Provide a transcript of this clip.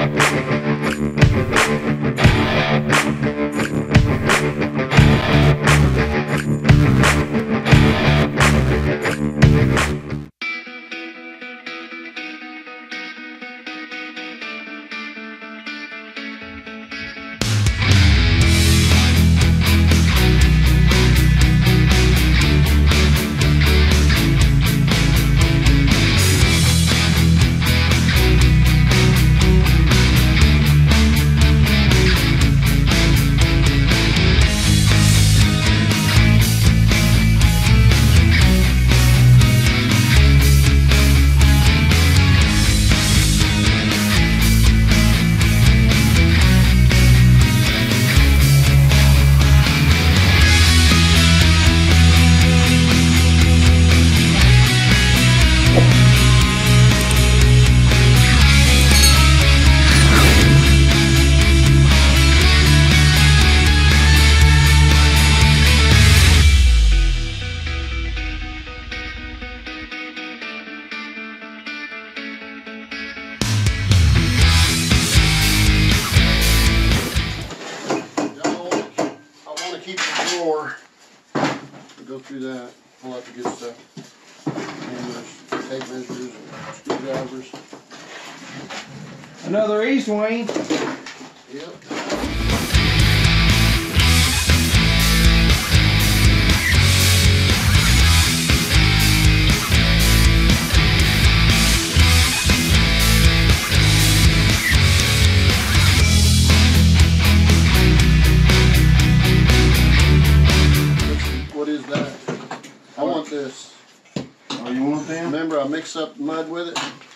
Go through that, pull out the good stuff. Hammers, tape measures, and screwdrivers. Another East Wing. Yep. What is that? I want this. Oh, you want them? Remember, I mix up mud with it.